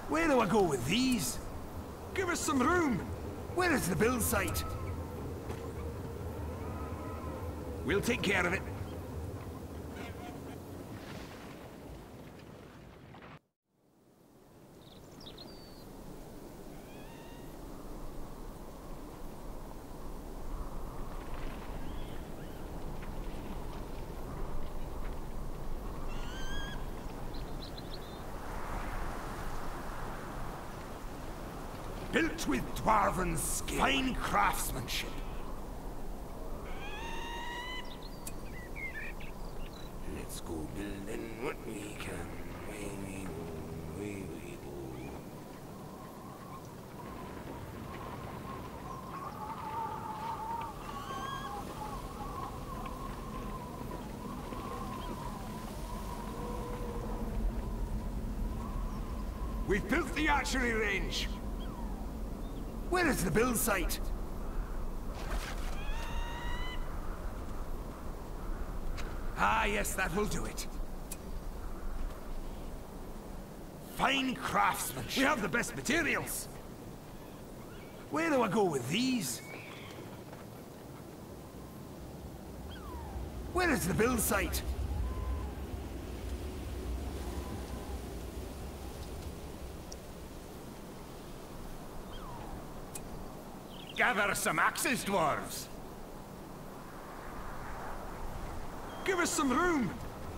Where do I go with these? Give us some room! Where is the build site? We'll take care of it. Built with dwarven skill. Fine craftsmanship. Let's go building what we can. Away we go, away we go. We've built the archery range. Where is the build site? Ah, yes, that will do it. Fine craftsmanship. We have the best materials. Where do I go with these? Where is the build site? Gather some axes, dwarves. Give us some room.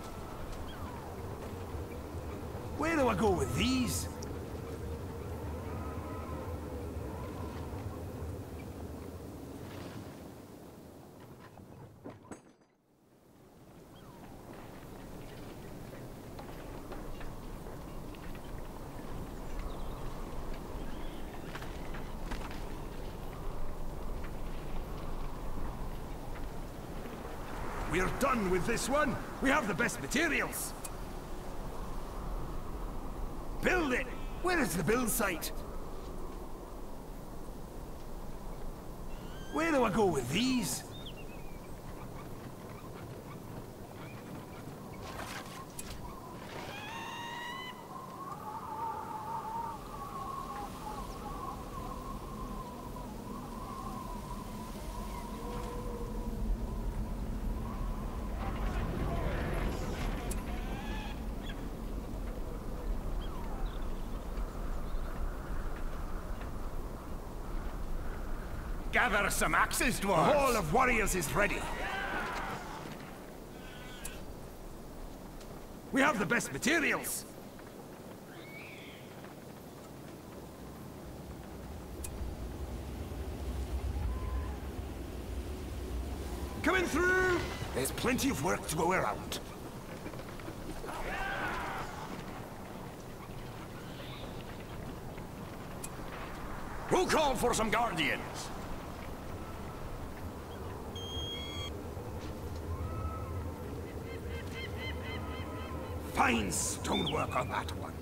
Where do I go with these? We're done with this one. We have the best materials. Build it! Where is the build site? Where do I go with these? Gather some axes, dwarves. The Hall of Warriors is ready. We have the best materials. Coming through! There's plenty of work to go around. Who called for some guardians? Fine stonework on that one.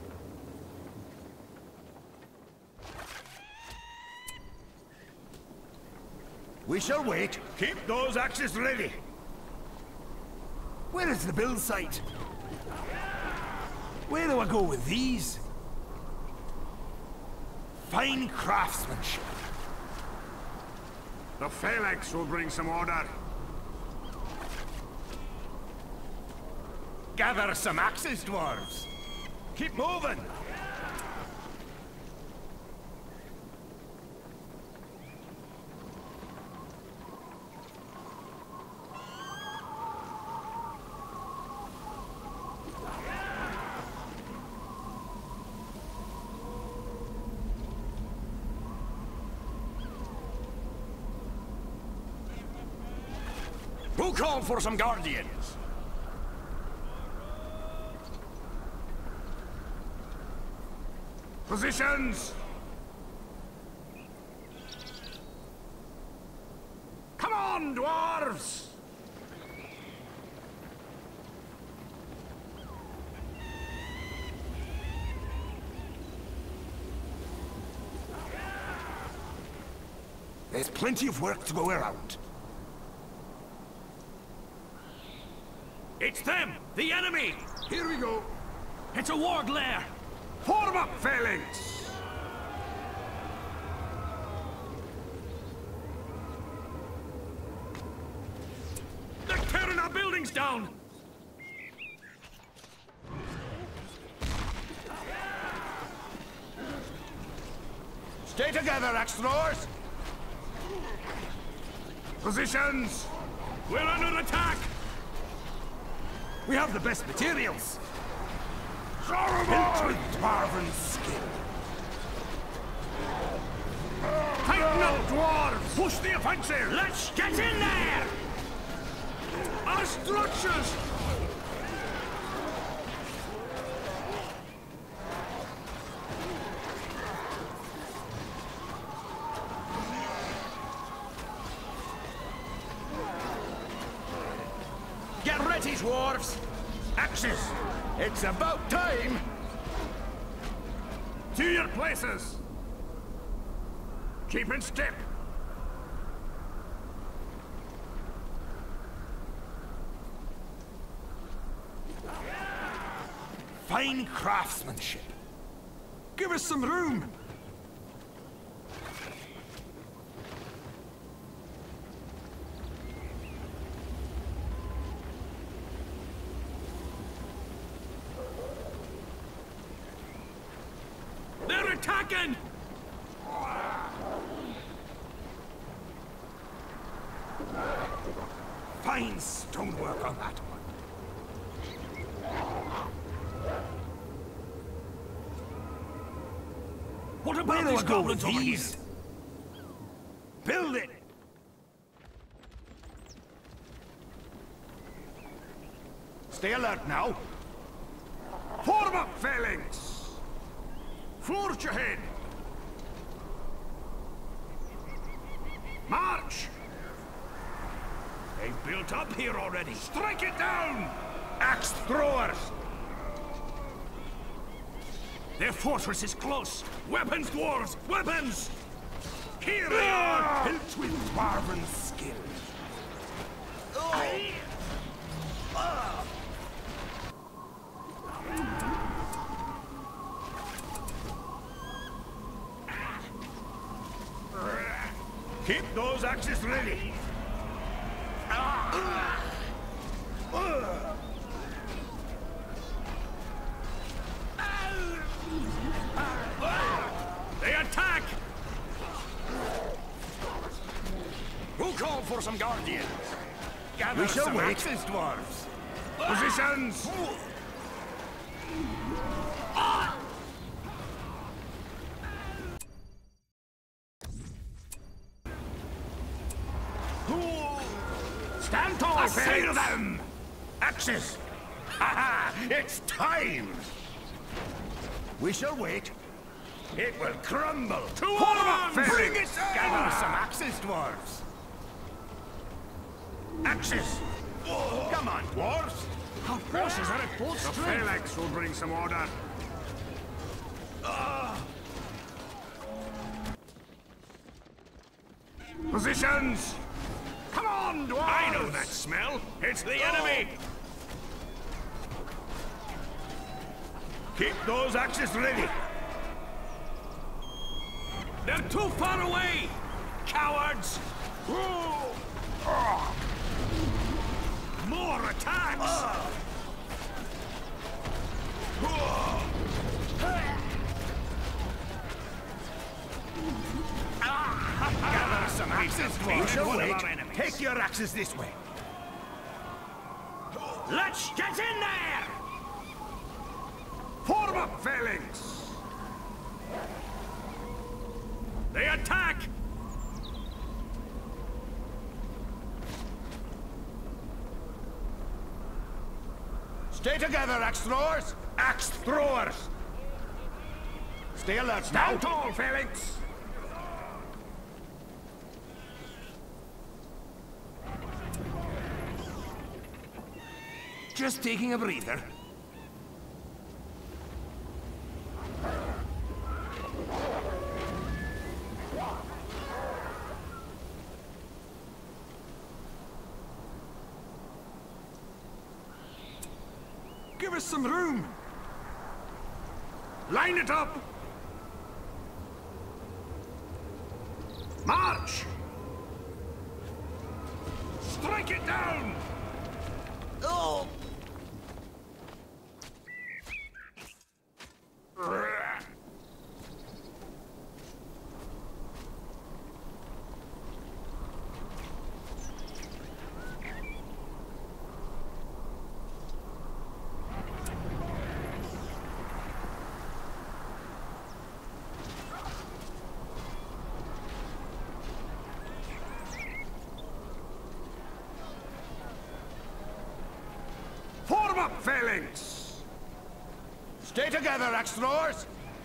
We shall wait. Keep those axes ready. Where is the build site? Where do I go with these? Fine craftsmanship. The phalanx will bring some order. Gather some axes, dwarves. Keep moving. Who called for some guardians? Positions! Come on, dwarves! There's plenty of work to go around. It's them! The enemy! Here we go! It's a ward lair! Form up, phalanx! They're tearing our buildings down! Stay together, axe throwers! Positions! We're under attack! We have the best materials! Built with dwarven skill! Tighten up, dwarves! Push the offensive! Let's get in there! Our structures! Get ready, dwarves! Axes! It's about time! To your places! Keep in step! Fine craftsmanship! Give us some room! They're attacking! Fine stonework on that one. What about these goblins over here? Build it! Stay alert now. Form up, phalanx! Forge ahead! March! They've built up here already. Strike it down! Axe throwers! Their fortress is close! Weapons, dwarves! Weapons! Here they are! Built with dwarven skill. Keep those axes ready! They attack! Who called for some guardians? Gather some axes, dwarves! Positions! Stand tall, I say to them! Axes! Ha-ha! It's time! We shall wait. It will crumble. To arms! Bring it down! Gather some axes, dwarves. Axes! Come on, dwarves! Our forces are at full strength. The phalanx will bring some order. Positions! Come on, dwarves! I know that smell. It's the enemy. Keep those axes ready. They're too far away! Cowards! More attacks! Gather some axes, dwarves. Take your axes this way. Let's get in there! Form up, phalanx! They attack! Stay together, axe throwers! Axe throwers! Stay alert, stand tall, phalanx! Just taking a breather. Give us some room! Line it up! March! Strike it down! Oh! Form up, phalanx! Stay together, axe throwers!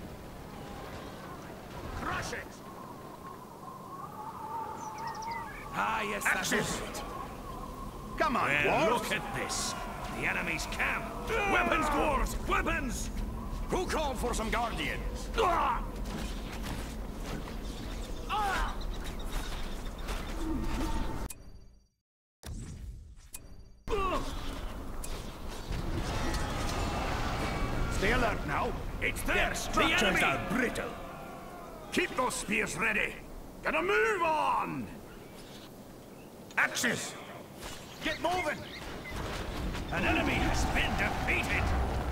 Crush it! Ah, yes, Axes! that's it. Come on, Well, dwarves! look at this. The enemy's camp. Weapons, dwarves! Weapons! Who called for some guardians? Stay alert now. It's there! Their The structures enemy! are brittle. Keep those spears ready. Gotta move on! Axes! Get moving! An enemy has been defeated!